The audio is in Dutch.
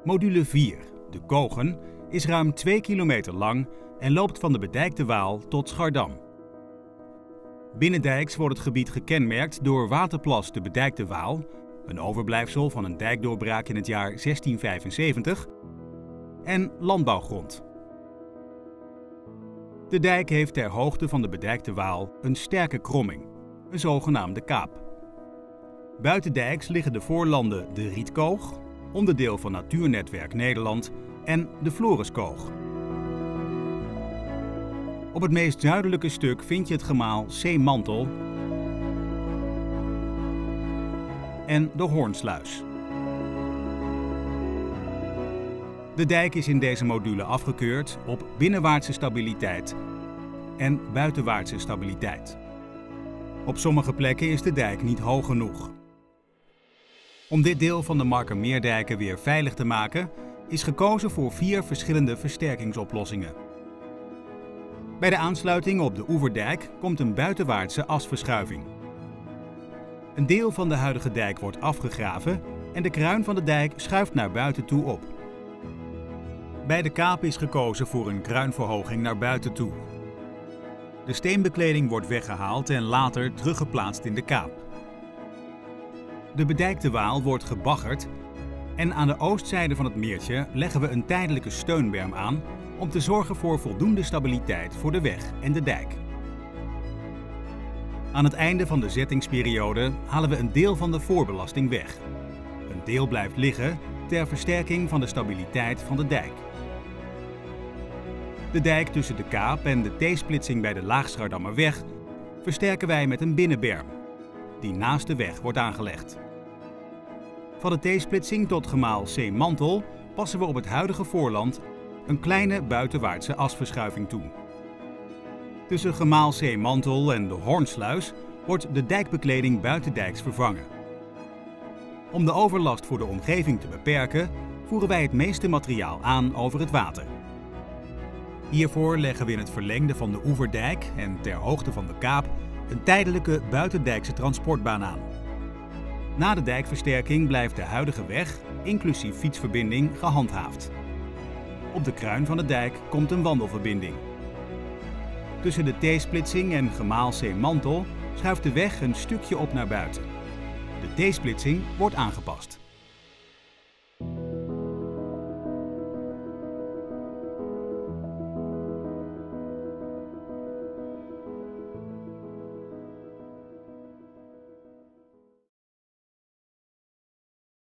Module 4, de Kogen, is ruim 2 kilometer lang en loopt van de bedijkte Waal tot Schardam. Binnendijks wordt het gebied gekenmerkt door Waterplas de Bedijkte Waal, een overblijfsel van een dijkdoorbraak in het jaar 1675, en landbouwgrond. De dijk heeft ter hoogte van de Bedijkte Waal een sterke kromming, een zogenaamde kaap. Buitendijks liggen de voorlanden de Rietkoog, onderdeel van Natuurnetwerk Nederland, en de Floriskoog. Op het meest zuidelijke stuk vind je het gemaal Zeemantel en de Hoornsluis. De dijk is in deze module afgekeurd op binnenwaartse stabiliteit en buitenwaartse stabiliteit. Op sommige plekken is de dijk niet hoog genoeg. Om dit deel van de Markermeerdijken weer veilig te maken, is gekozen voor 4 verschillende versterkingsoplossingen. Bij de aansluiting op de oeverdijk komt een buitenwaartse asverschuiving. Een deel van de huidige dijk wordt afgegraven en de kruin van de dijk schuift naar buiten toe op. Bij de kaap is gekozen voor een kruinverhoging naar buiten toe. De steenbekleding wordt weggehaald en later teruggeplaatst in de kaap. De bedijkte Waal wordt gebaggerd en aan de oostzijde van het meertje leggen we een tijdelijke steunberm aan om te zorgen voor voldoende stabiliteit voor de weg en de dijk. Aan het einde van de zettingsperiode halen we een deel van de voorbelasting weg. Een deel blijft liggen ter versterking van de stabiliteit van de dijk. De dijk tussen de kaap en de T-splitsing bij de Laagschardammerweg versterken wij met een binnenberm, die naast de weg wordt aangelegd. Van de T-splitsing tot gemaal Zeemantel passen we op het huidige voorland een kleine buitenwaartse asverschuiving toe. Tussen gemaal Zeemantel en de Hoornsluis wordt de dijkbekleding buitendijks vervangen. Om de overlast voor de omgeving te beperken, voeren wij het meeste materiaal aan over het water. Hiervoor leggen we in het verlengde van de oeverdijk en ter hoogte van de kaap een tijdelijke buitendijkse transportbaan aan. Na de dijkversterking blijft de huidige weg, inclusief fietsverbinding, gehandhaafd. Op de kruin van de dijk komt een wandelverbinding. Tussen de T-splitsing en gemaal Zeemantel schuift de weg een stukje op naar buiten. De T-splitsing wordt aangepast.